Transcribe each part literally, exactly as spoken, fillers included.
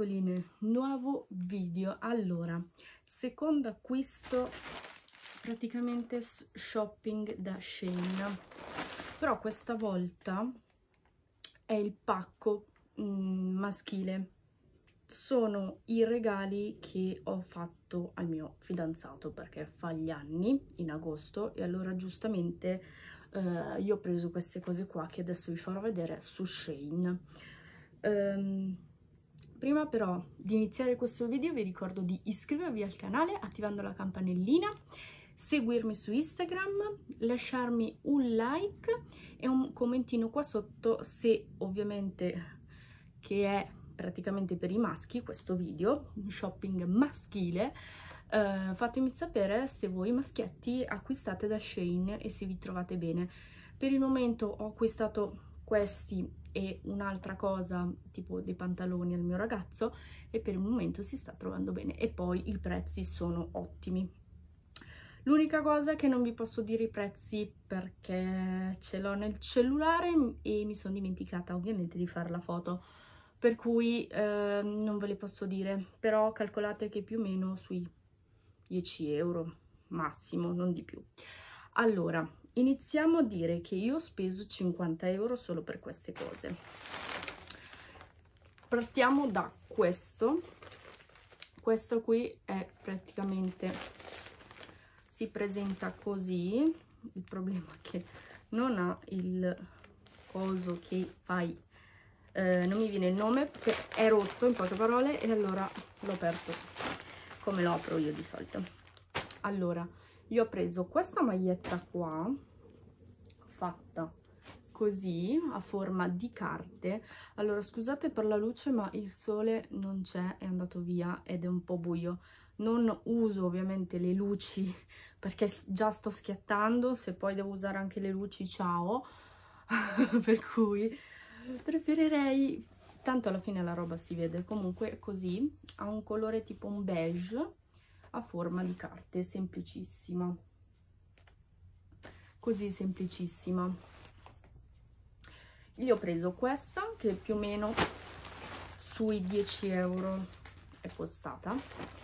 fragoline, nuovo video. Allora, secondo acquisto, praticamente shopping da Shein, però questa volta è il pacco mm, maschile. Sono i regali che ho fatto al mio fidanzato perché fa gli anni in agosto e allora giustamente eh, io ho preso queste cose qua che adesso vi farò vedere su Shein. Um, prima però di iniziare questo video vi ricordo di iscrivervi al canale attivando la campanellina, seguirmi su Instagram, lasciarmi un like e un commentino qua sotto se ovviamente che è praticamente per i maschi questo video, un shopping maschile. Uh, fatemi sapere se voi maschietti acquistate da Shein e se vi trovate bene. Per il momento ho acquistato questi e un'altra cosa tipo dei pantaloni al mio ragazzo e per il momento si sta trovando bene e poi i prezzi sono ottimi. L'unica cosa che non vi posso dire i prezzi perché ce l'ho nel cellulare e mi sono dimenticata ovviamente di fare la foto, per cui eh, non ve le posso dire, però calcolate che più o meno sui dieci euro massimo, non di più. Allora, iniziamo a dire che io ho speso cinquanta euro solo per queste cose. Partiamo da questo. Questo qui è praticamente, si presenta così. Il problema è che non ha il coso che fai, eh, non mi viene il nome perché è rotto in poche parole e allora l'ho aperto come lo apro io di solito. Allora, io ho preso questa maglietta qua fatta così a forma di carte. Allora scusate per la luce ma il sole non c'è, è andato via ed è un po' buio. Non uso ovviamente le luci perché già sto schiattando, se poi devo usare anche le luci ciao. Per cui preferirei, tanto alla fine la roba si vede comunque così, ha un colore tipo un beige a forma di carte, semplicissima, così semplicissima. Io ho preso questa che più o meno sui dieci euro è costata.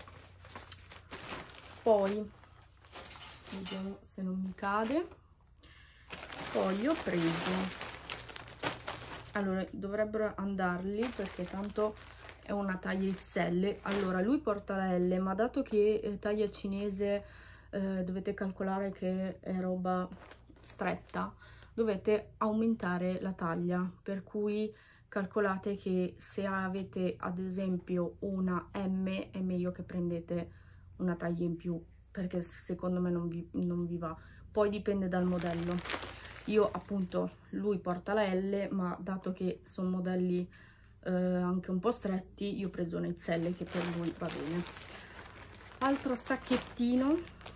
Poi vediamo se non mi cade. Poi ho preso, allora dovrebbero andarli perché tanto è una taglia X L. Allora lui porta la L, ma dato che eh, taglia cinese eh, dovete calcolare che è roba stretta, dovete aumentare la taglia, per cui calcolate che se avete ad esempio una M è meglio che prendete una taglia in più perché secondo me non vi, non vi va. Poi dipende dal modello. Io appunto lui porta la L, ma dato che sono modelli eh, anche un po' stretti, io ho preso un X L che per lui va bene. Altro sacchettino.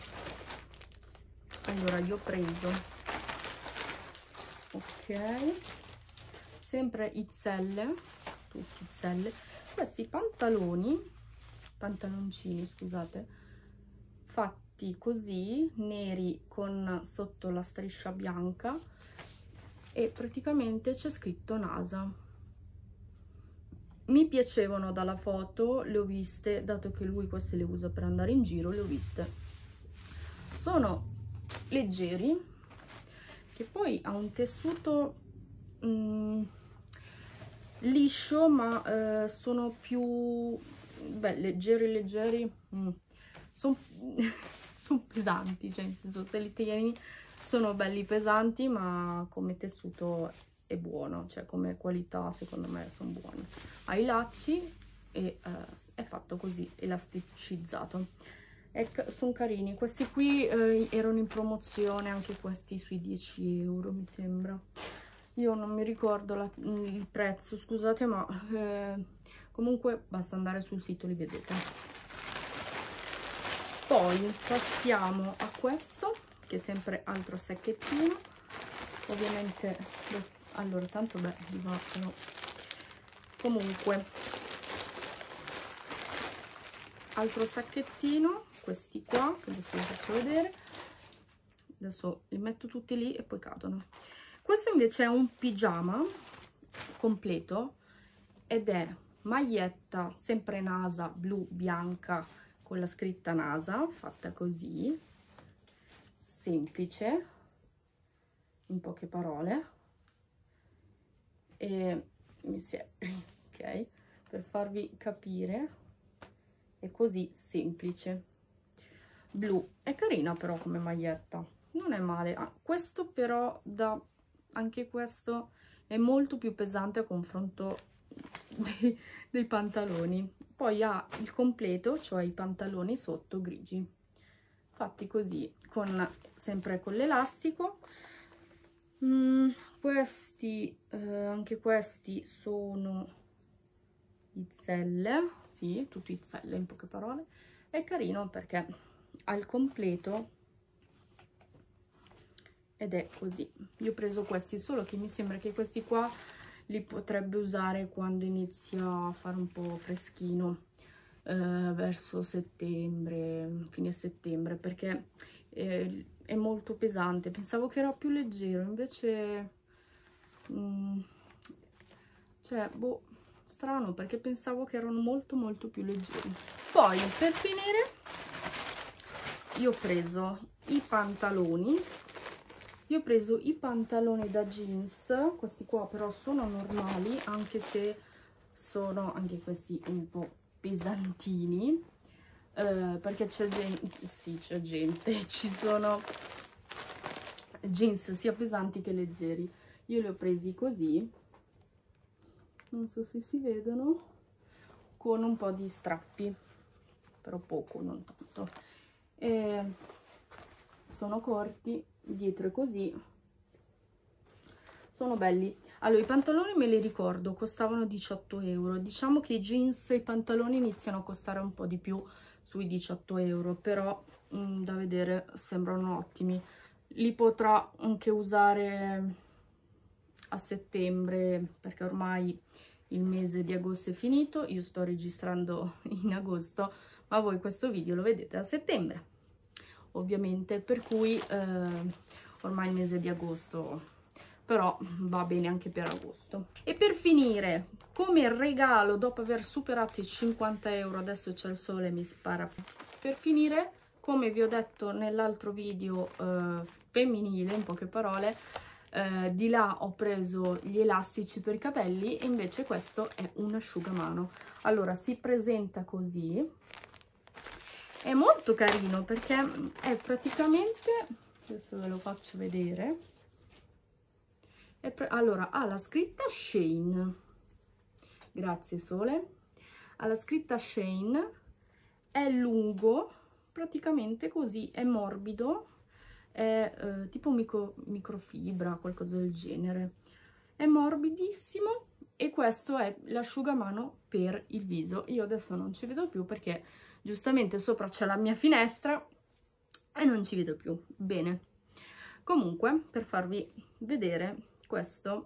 Allora io ho preso, ok, sempre X L, tutti X L, questi pantaloni, pantaloncini scusate, fatti così, neri con sotto la striscia bianca e praticamente c'è scritto NASA. Mi piacevano dalla foto, le ho viste, dato che lui queste le usa per andare in giro, le ho viste. Sono leggeri, che poi ha un tessuto mm, liscio, ma eh, sono più beh, leggeri leggeri, mm, sono son pesanti, cioè in senso se li tieni sono belli pesanti, ma come tessuto è buono, cioè come qualità secondo me sono buoni. Ha i lacci e eh, è fatto così, elasticizzato. Sono carini, questi qui eh, erano in promozione, anche questi sui dieci euro mi sembra. Io non mi ricordo la, il prezzo, scusate, ma eh, comunque basta andare sul sito, li vedete. Poi passiamo a questo, che è sempre altro sacchettino. Ovviamente, allora tanto beh, va, no. Comunque, altro sacchettino, questi qua, che adesso vi faccio vedere. Adesso li metto tutti lì e poi cadono. Questo invece è un pigiama completo ed è maglietta sempre NASA blu bianca con la scritta NASA, fatta così, semplice, in poche parole, e mi si è, ok, per farvi capire, è così semplice, blu, è carina però come maglietta, non è male. Ah, questo però da, anche questo è molto più pesante a confronto dei, dei pantaloni. Poi ha il completo, cioè i pantaloni sotto grigi, fatti così, con, sempre con l'elastico. Mm, questi, eh, anche questi sono izzelle, sì, tutto izzelle in poche parole. È carino perché ha il completo ed è così. Io ho preso questi, solo che mi sembra che questi qua li potrebbe usare quando inizia a fare un po' freschino, eh, verso settembre, fine settembre, perché eh, è molto pesante. Pensavo che era più leggero, invece mm, cioè boh, strano, perché pensavo che erano molto molto più leggeri. Poi per finire io ho preso i pantaloni. Io ho preso i pantaloni da jeans, questi qua però sono normali, anche se sono anche questi un po' pesantini, eh, perché c'è gente, sì, c'è gente, ci sono jeans sia pesanti che leggeri. Io li ho presi così, non so se si vedono, con un po' di strappi, però poco, non tanto. E sono corti, dietro è così, sono belli. Allora, i pantaloni me li ricordo, costavano diciotto euro. Diciamo che i jeans e i pantaloni iniziano a costare un po' di più, sui diciotto euro, però mh, da vedere sembrano ottimi. Li potrò anche usare a settembre, perché ormai il mese di agosto è finito. Io sto registrando in agosto, ma voi questo video lo vedete a settembre, ovviamente, per cui eh, ormai il mese di agosto, però va bene anche per agosto. E per finire, come regalo, dopo aver superato i cinquanta euro, adesso c'è il sole, mi spara. Per finire, come vi ho detto nell'altro video eh, femminile, in poche parole, eh, di là ho preso gli elastici per i capelli, e invece questo è un asciugamano. Allora, si presenta così. È molto carino perché è praticamente, adesso ve lo faccio vedere, è allora ha la scritta Shein, grazie sole, ha la scritta Shein, è lungo, praticamente così, è morbido, è eh, tipo micro, microfibra, qualcosa del genere, è morbidissimo, e questo è l'asciugamano per il viso. Io adesso non ci vedo più perché giustamente sopra c'è la mia finestra e non ci vedo più bene. Comunque, per farvi vedere, questo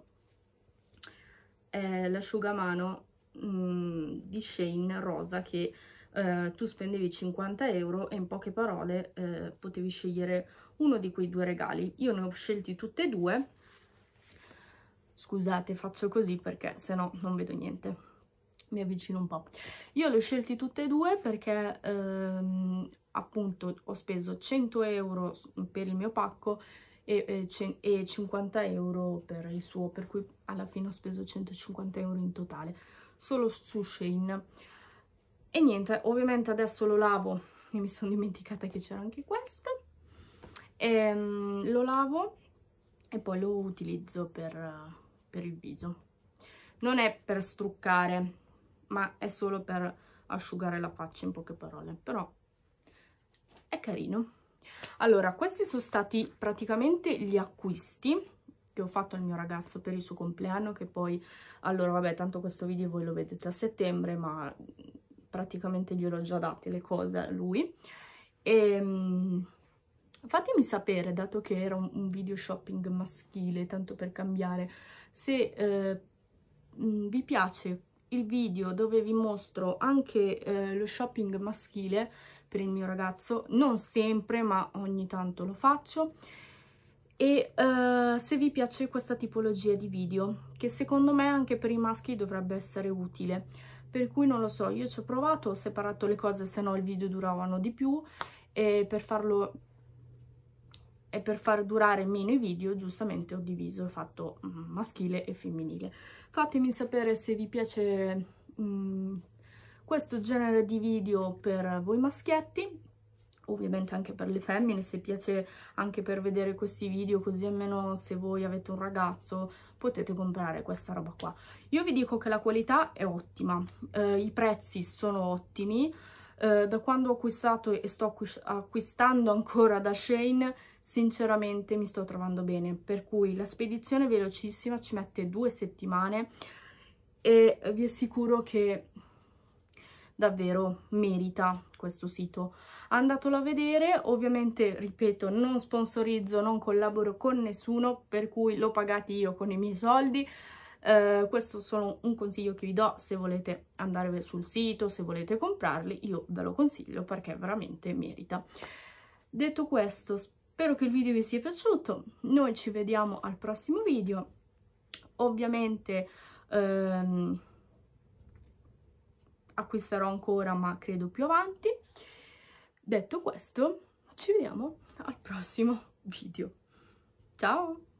è l'asciugamano mm, di Shein rosa, che eh, tu spendevi cinquanta euro e in poche parole eh, potevi scegliere uno di quei due regali. Io ne ho scelti tutte e due. Scusate, faccio così perché se no non vedo niente. Mi avvicino un po'. Io le ho scelti tutte e due perché ehm, appunto ho speso cento euro per il mio pacco e, e, e cinquanta euro per il suo, per cui alla fine ho speso centocinquanta euro in totale solo su Shein. E niente, ovviamente adesso lo lavo, e mi sono dimenticata che c'era anche questo, e, um, lo lavo e poi lo utilizzo per, uh, per il viso. Non è per struccare, ma è solo per asciugare la faccia, in poche parole, però è carino. Allora, questi sono stati praticamente gli acquisti che ho fatto al mio ragazzo per il suo compleanno, che poi, allora vabbè, tanto questo video voi lo vedete a settembre, ma praticamente gliel'ho già date le cose a lui. E um, fatemi sapere, dato che era un, un video shopping maschile, tanto per cambiare, se eh, vi piace il video dove vi mostro anche eh, lo shopping maschile per il mio ragazzo. Non sempre, ma ogni tanto lo faccio. E uh, se vi piace questa tipologia di video, che secondo me anche per i maschi dovrebbe essere utile, per cui non lo so, io ci ho provato, ho separato le cose, se no il video duravano di più, e per farlo e per far durare meno i video giustamente ho diviso, ho fatto maschile e femminile. Fatemi sapere se vi piace mh, questo genere di video per voi maschietti, ovviamente anche per le femmine, se piace anche per vedere questi video, così almeno se voi avete un ragazzo potete comprare questa roba qua. Io vi dico che la qualità è ottima, eh, i prezzi sono ottimi, eh, da quando ho acquistato e sto acquistando ancora da Shein, sinceramente mi sto trovando bene, per cui la spedizione è velocissima, ci mette due settimane e vi assicuro che davvero merita questo sito. Andatelo a vedere, ovviamente ripeto, non sponsorizzo, non collaboro con nessuno, per cui l'ho pagati io con i miei soldi. Uh, questo è solo un consiglio che vi do, se volete andare sul sito, se volete comprarli, io ve lo consiglio perché veramente merita. Detto questo, spero che il video vi sia piaciuto, noi ci vediamo al prossimo video, ovviamente um, acquisterò ancora, ma credo più avanti. Detto questo, ci vediamo al prossimo video. Ciao!